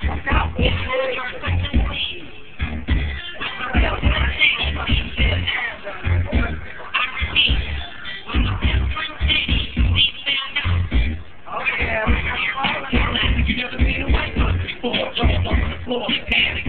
You never seen a white person before, jump on the floor, panic.